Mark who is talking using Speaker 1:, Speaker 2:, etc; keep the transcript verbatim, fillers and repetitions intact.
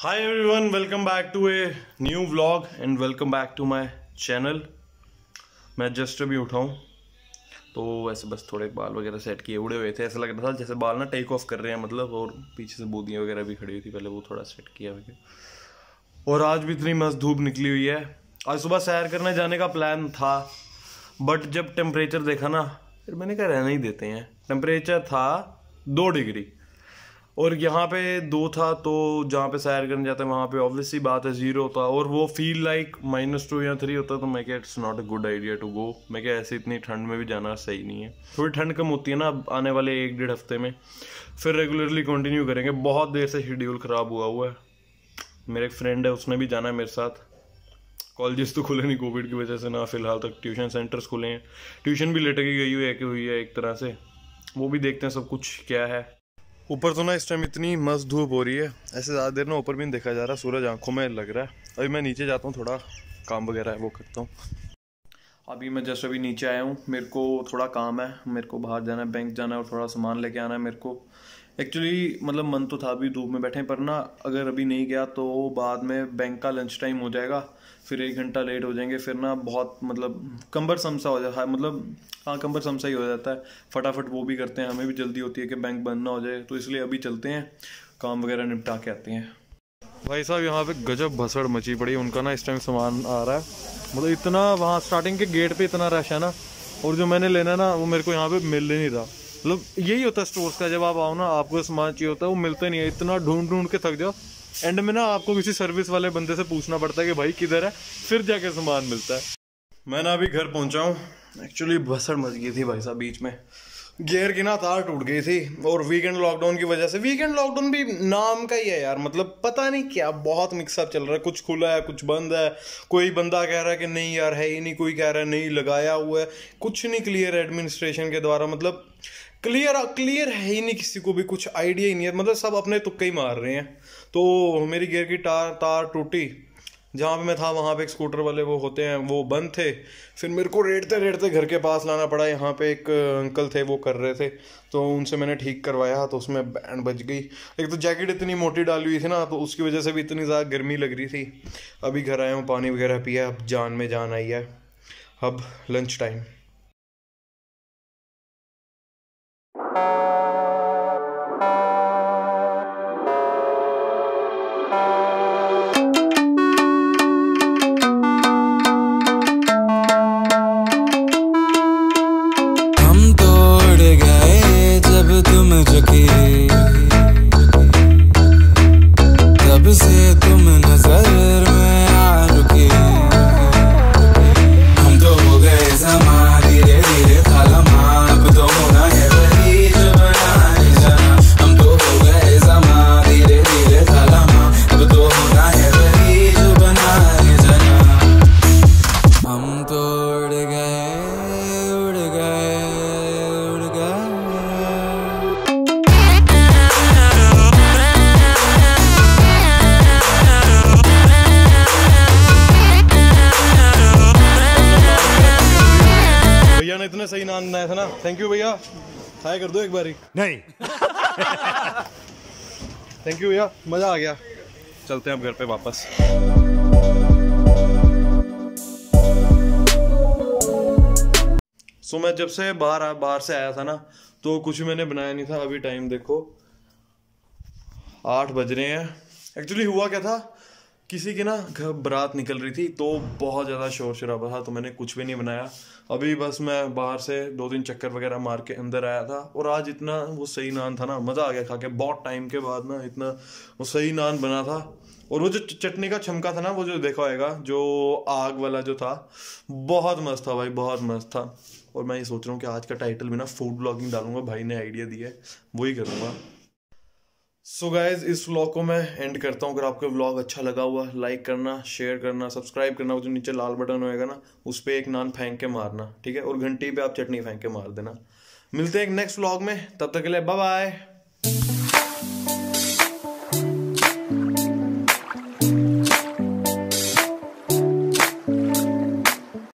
Speaker 1: Hi everyone, welcome back to a new vlog and welcome back to my channel. मैं just अभी उठाऊँ तो वैसे बस थोड़े बाल वगैरह सेट किए उड़े हुए थे। ऐसा लग रहा था जैसे बाल ना टेक ऑफ कर रहे हैं मतलब, और पीछे से बूंदियाँ वगैरह भी खड़ी हुई थी, पहले वो थोड़ा सेट किया वगैरह। और आज भी इतनी मस्त धूप निकली हुई है। आज सुबह सैर करने जाने का प्लान था, बट जब टेम्परेचर देखा ना फिर मैंने कहा रहना ही देते हैं। टेम्परेचर था दो डिग्री और यहाँ पे दो था, तो जहाँ पे सैर करने जाते हैं वहाँ पे ऑब्वियसली बात है जीरो होता, और वो फील लाइक माइनस टू या थ्री होता। तो मैं क्या it's not a good idea to go. मैं क्या ऐसे इतनी ठंड में भी जाना सही नहीं है। थोड़ी ठंड कम होती है ना आने वाले एक डेढ़ हफ्ते में, फिर रेगुलरली कंटिन्यू करेंगे। बहुत देर से शेड्यूल ख़राब हुआ हुआ है। मेरे एक फ्रेंड है, उसने भी जाना है मेरे साथ। कॉलेजेस तो खुले नहीं कोविड की वजह से ना, फिलहाल तक ट्यूशन सेंटर्स खुले हैं। ट्यूशन भी लेट गई हुई है कि हुई है एक तरह से, वो भी देखते हैं सब कुछ क्या है। ऊपर तो ना इस टाइम इतनी मस्त धूप हो रही है, ऐसे ज़्यादा देर ना ऊपर भी नहीं देखा जा रहा, सूरज आंखों में लग रहा है। अभी मैं नीचे जाता हूँ, थोड़ा काम वगैरह है वो करता हूँ। अभी मैं जस्ट अभी नीचे आया हूँ, मेरे को थोड़ा काम है, मेरे को बाहर जाना है, बैंक जाना है और थोड़ा सामान लेके आना है मेरे को। एक्चुअली मतलब मन तो था अभी धूप में बैठे, पर ना अगर अभी नहीं गया तो बाद में बैंक का लंच टाइम हो जाएगा, फिर एक घंटा लेट हो जाएंगे, फिर ना बहुत मतलब कंबर समसा हो जाता है। मतलब हाँ, कंबर समसा ही हो जाता है। फटाफट वो भी करते हैं, हमें भी जल्दी होती है कि बैंक बंद ना हो जाए, तो इसलिए अभी चलते हैं, काम वगैरह निपटा के आते हैं। भाई साहब यहाँ पे गजब भसड़ मची पड़ी है। उनका ना इस टाइम सामान आ रहा है, मतलब इतना वहाँ स्टार्टिंग के गेट पे इतना रश है ना, और जो मैंने लेना ना वो मेरे को यहाँ पे मिल नहीं रहा। मतलब यही होता है स्टोर्स का, जब आप आओ ना आपको सामान चाहिए होता है, वो मिलता नहीं है। इतना ढूंढ ढूंढ के थक जाओ, एंड में ना आपको किसी सर्विस वाले बंदे से पूछना पड़ता है कि भाई किधर है, फिर जाके सामान मिलता है। मैं ना अभी घर पहुंचा हूँ। एक्चुअली भसड़ मच गई थी भाई साहब, बीच में गियर की ना तार टूट गई थी, और वीकेंड लॉकडाउन की वजह से। वीकेंड लॉकडाउन भी नाम का ही है यार, मतलब पता नहीं क्या, बहुत मिक्सअप चल रहा है। कुछ खुला है, कुछ बंद है। कोई बंदा कह रहा है कि नहीं यार है ही नहीं, कोई कह रहा है नहीं लगाया हुआ है। कुछ नहीं क्लियर है एडमिनिस्ट्रेशन के द्वारा, मतलब क्लियर क्लियर है ही नहीं, किसी को भी कुछ आइडिया ही नहीं है। मतलब सब अपने तुक्के ही मार रहे हैं। तो मेरी गियर की तार तार टूटी, जहाँ पे मैं था वहाँ पे एक स्कूटर वाले वो होते हैं, वो बंद थे। फिर मेरे को रेड़ते रेड़ते घर के पास लाना पड़ा। यहाँ पे एक अंकल थे, वो कर रहे थे, तो उनसे मैंने ठीक करवाया, तो उसमें बैंड बच गई। एक तो जैकेट इतनी मोटी डाली हुई थी ना, तो उसकी वजह से भी इतनी ज़्यादा गर्मी लग रही थी। अभी घर आया हूँ, पानी वगैरह पिया, अब जान में जान आई है। अब लंच टाइम।
Speaker 2: तब से तुम नजर में आ रुके, हम तो हो गए ज़मां धीरे धीरे खालमा, अब तो होना है वही जो बनाए जाना। हम तो हो गए ज़मां धीरे धीरे खालमा, अब तो होना है वही जो बनाए जाना। हम तो उड़ गए उड़ गए उड़ गए।
Speaker 1: भैया ने इतना सही नाम बनाया था ना, थैंक यू भैया। हाय कर दो एक बारी।
Speaker 3: नहीं
Speaker 1: थैंक यू भैया, मजा आ गया। चलते हैं अब घर पे वापस। सो so, मैं जब से बाहर बाहर से आया था ना, तो कुछ भी मैंने बनाया नहीं था। अभी टाइम देखो आठ बज रहे हैं। एक्चुअली हुआ क्या था, किसी की ना घर बारात निकल रही थी, तो बहुत ज़्यादा शोर शराबा था, तो मैंने कुछ भी नहीं बनाया। अभी बस मैं बाहर से दो तीन चक्कर वगैरह मार के अंदर आया था, और आज इतना वो सही नान था ना, मज़ा आ गया खा के। बहुत टाइम के बाद ना इतना वो सही नान बना था। और वो जो चटनी का छमका था ना, वो जो देखा होगा, जो आग वाला जो था, बहुत मस्त था भाई, बहुत मस्त था। और मैं ये सोच रहा हूँ कि आज का टाइटल भी ना फूड ब्लॉगिंग डालूंगा, भाई ने आइडिया दिया है, वही करूँगा। सो गाइज, इस व्लॉग को मैं एंड करता हूँ। अगर आपको व्लॉग अच्छा लगा हुआ, लाइक करना, शेयर करना, सब्सक्राइब करना। वो जो नीचे लाल बटन होएगा ना, उस पर एक नान फेंक के मारना, ठीक है, और घंटी पे आप चटनी फेंक के मार देना। मिलते हैं एक नेक्स्ट व्लॉग में, तब तक के लिए बाय बाय।